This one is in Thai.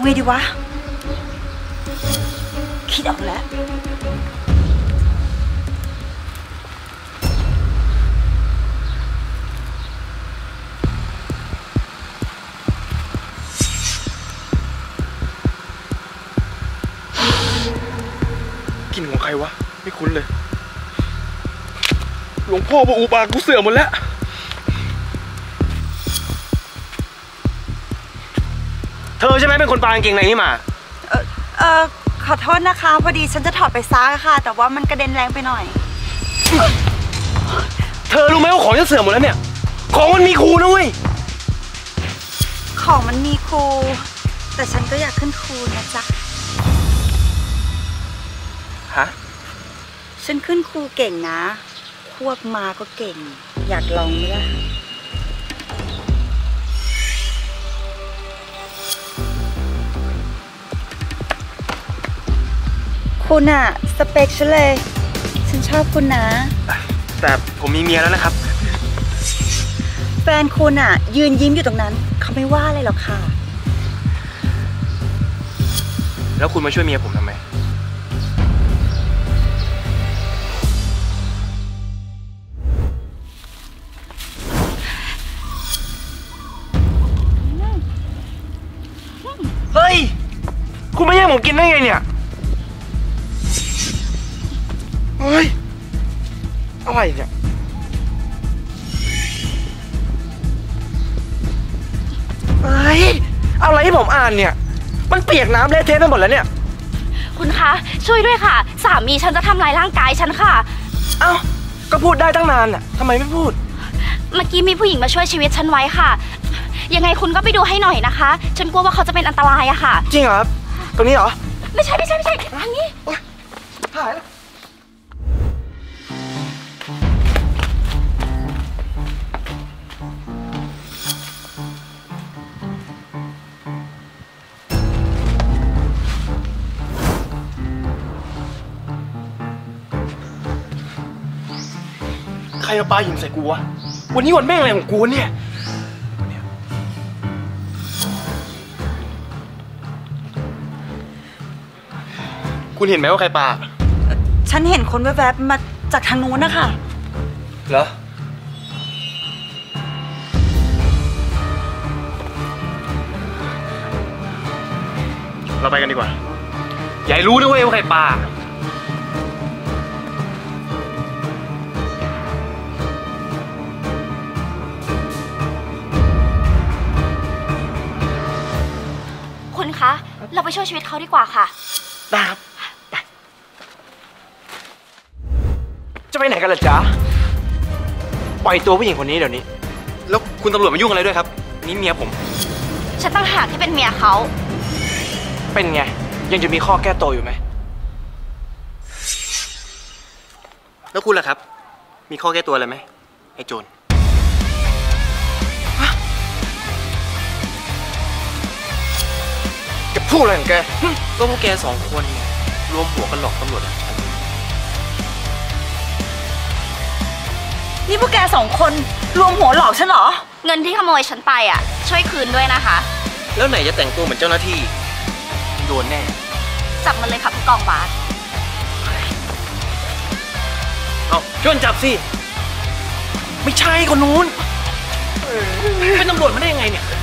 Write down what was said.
ไงดีวะคิดออกแล้วกลิ่นของใครวะไม่คุ้นเลยหลวงพ่อบอกอุบากูเสื่อมหมดแล้วเธอใช่ไหมเป็นคนปา กางเกงในนี่มาขอโทษนะคะพอดีฉันจะถอดไปซักค่ะแต่ว่ามันกระเด็นแรงไปหน่อยเธอรู้ไหมว่าของจะเสื่อมหมดแล้วเนี่ยของมันมีครูนะเว้ยของมันมีครูแต่ฉันก็อยากขึ้นครูนะจ๊ะฮะฉันขึ้นครูเก่งนะควบมาก็เก่งอยากลองไหมล่ะคุณอะสเปคฉันเลยฉันชอบคุณนะแต่ผมมีเมียแล้วนะครับแฟนคุณอะยืนยิ้มอยู่ตรงนั้นเขาไม่ว่าอะไรหรอกค่ะแล้วคุณมาช่วยเมียผมทำไมเฮ้ยคุณไม่แย่งผมกินได้ไงเนี่ยเฮ้ยอะไรเนี่ยเฮ้ยอะไรที่ผมอ่านเนี่ยมันเปียกน้ำเละเทะไปหมดแล้วเนี่ยคุณคะช่วยด้วยค่ะสามีฉันจะทำลายร่างกายฉันค่ะเอ้าก็พูดได้ตั้งนานน่ะทำไมไม่พูดเมื่อกี้มีผู้หญิงมาช่วยชีวิตฉันไว้ค่ะยังไงคุณก็ไปดูให้หน่อยนะคะฉันกลัวว่าเขาจะเป็นอันตรายอะค่ะจริงเหรอครับตรงนี้เหรอไม่ใช่ทางนี้หายแล้วใครมาปาหินใส่กูวะวันนี้วันแม่งอะไรของกูเนี่ยคุณเห็นไหมว่าใครปาฉันเห็นคนแวบๆมาจากทางนู้นนะคะเหรอเราไปกันดีกว่าอย่าให้รู้นะเว้ยว่าใครปาคุณคะเราไปช่วยชีวิตเขาดีกว่าค่ะได้ครับไปจะไปไหนกันล่ะจ๊ะปล่อยตัวผู้หญิงคนนี้เดี๋ยวนี้แล้วคุณตำรวจมายุ่งอะไรด้วยครับนี่เมียผมฉันตั้งหากที่เป็นเมียเขาเป็นไงยังจะมีข้อแก้ตัวอยู่ไหมแล้วคุณล่ะครับมีข้อแก้ตัวอะไรไหมไอ้โจรพูดอะไรของแกก็พวกแกสองคนเนี่ยรวมหัวกันหลอกตำรวจฉันนี่พวกแกสองคนรวมหัวหลอกฉันเหรอเงินที่ขโมยฉันไปอ่ะช่วยคืนด้วยนะคะแล้วไหนจะแต่งตัวเหมือนเจ้าหน้าที่โดนแน่จับมันเลยค่ะผู้กองบาสเอาช่วยจับสิไม่ใช่คนนู้นเป็นตำรวจมาได้ยังไงเนี่ย